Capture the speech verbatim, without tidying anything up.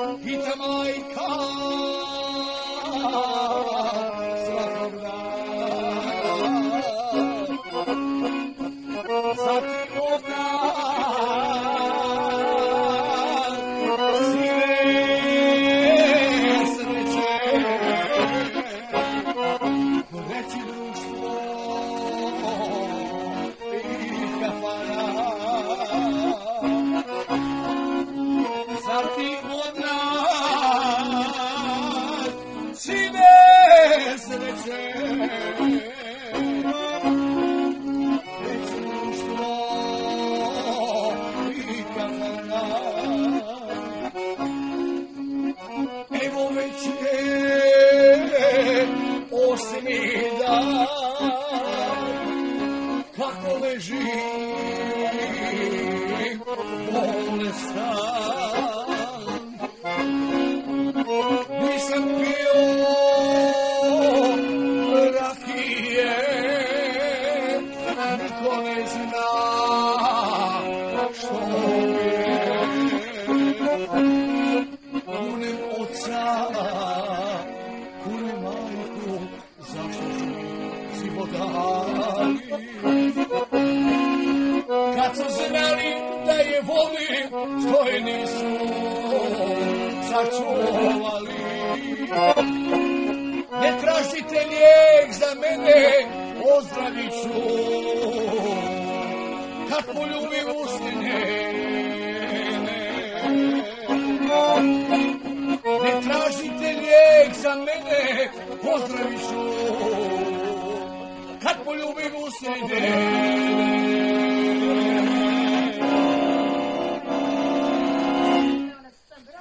pita majka svakog dana. Zatim ona sine sreće, reći društvo i kafana. Zatim ona sine sreće, reći društvo i kafana. Evo već je osmi dan kako ležim bolestan. Nisam pio rakije, niko ne zna što mi je. Kunem oca, kunem majku, zašto su si vodali? Kad su znali da je volim, što je nisu sačuvali. Ne tražite lijek za mene, ozdravit ću kad poljubim ustine. Ne tražite lijek za mene, ozdravit ću kad poljubim ustine.